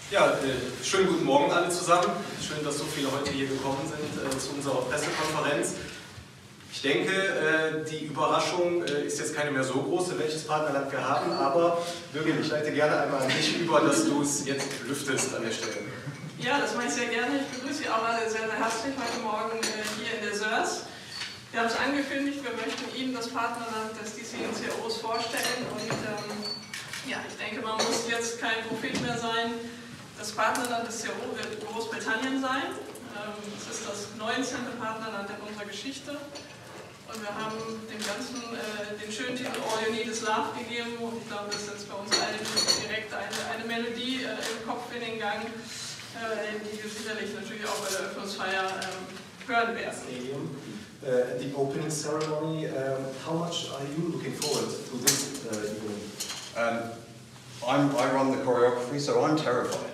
Ja, schönen guten Morgen alle zusammen. Schön, dass so viele heute hier gekommen sind zu unserer Pressekonferenz. Ich denke, die Überraschung ist jetzt keine mehr so große, welches Partnerland wir haben, aber Birgit, ich leite gerne einmal an dich über, dass du es jetzt lüftest an der Stelle. Ja, das mache ich sehr gerne. Ich begrüße Sie auch alle sehr, sehr herzlich heute Morgen hier in der SIRS. Wir haben es angekündigt, wir möchten Ihnen das Partnerland des DCNCOs vorstellen und ja, ich denke, man muss jetzt kein Prophet mehr sein. Das Partnerland des CRO wird Großbritannien sein. Es ist das 19. Partnerland in unserer Geschichte. Und wir haben dem Ganzen den schönen Titel All You Need Is Love gegeben. Und ich glaube, das setzt bei uns allen direkt eine Melodie im Kopf in den Gang, die wir sicherlich natürlich auch bei der Eröffnungsfeier hören werden. At the opening ceremony, how much are you looking forward to this evening? I run the choreography, so I'm terrified.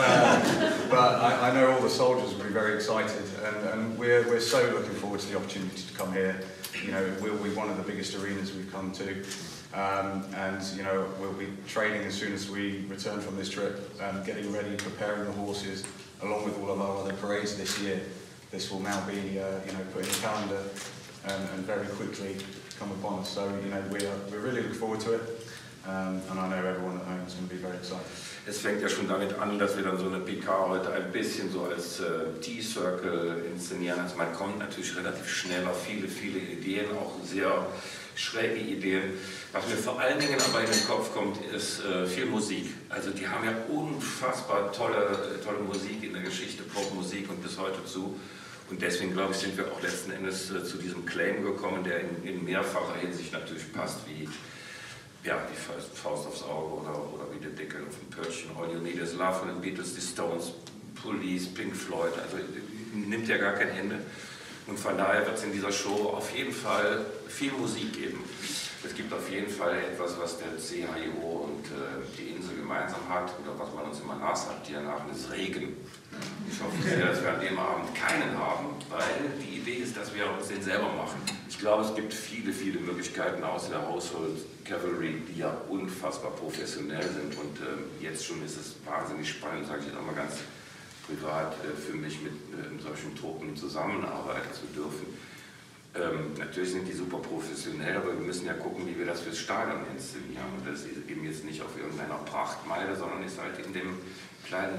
But I know all the soldiers will be very excited, and we're so looking forward to the opportunity to come here. You know, it will be one of the biggest arenas we've come to, and you know, we'll be training as soon as we return from this trip, getting ready, preparing the horses, along with all of our other parades this year. This will now be, you know, put in the calendar and very quickly come upon us. So, you know, we're really looking forward to it, and I know everyone at home is going to be very excited. Es fängt ja schon damit an, dass wir dann so eine PK heute ein bisschen so als T-Circle inszenieren. Also man kommt natürlich relativ schnell auf viele Ideen, auch sehr schräge Ideen. Was mir vor allen Dingen aber in den Kopf kommt, ist viel Musik. Also die haben ja unfassbar tolle Musik in der Geschichte, Popmusik und bis heute zu. Und deswegen, glaube ich, sind wir auch letzten Endes zu diesem Claim gekommen, der in mehrfacher Hinsicht natürlich passt, wie ja, die Faust aufs Auge oder wie der Deckel auf dem Pöttchen. All You Need Is Love von den Beatles, die Stones, Police, Pink Floyd, also nimmt ja gar kein Ende. Und von daher wird es in dieser Show auf jeden Fall viel Musik geben. Es gibt auf jeden Fall etwas, was der CHIO und die Insel gemeinsam hat, oder was man uns immer nachsagt, die nach ist Regen. Ich hoffe sehr, dass wir an dem Abend keinen haben, weil die Idee ist, dass wir uns den selber machen. Ich glaube, es gibt viele Möglichkeiten außer der Household Cavalry, die ja unfassbar professionell sind. Und jetzt schon ist es wahnsinnig spannend, sage ich jetzt auch mal ganz privat, für mich mit solchen Truppen zusammenarbeiten zu dürfen. Natürlich sind die super professionell, aber wir müssen ja gucken, wie wir das fürs Stadion inszenieren. Und das ist eben jetzt nicht auf irgendeiner Prachtmeile, sondern ist halt in dem kleinen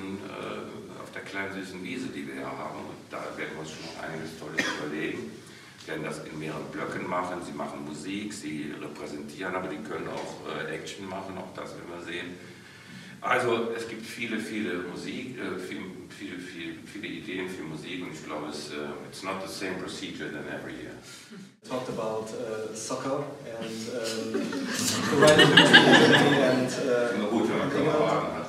auf der kleinen süßen Wiese, die wir hier haben. Und da werden wir uns schon noch einiges Tolles überlegen. Wir werden das in mehreren Blöcken machen. Sie machen Musik, sie repräsentieren, aber die können auch Action machen, auch das werden wir sehen. Also es gibt viele Musik, viele Ideen, viel Musik, und ich glaube, it's not the same procedure than every year. Talked about soccer and the right and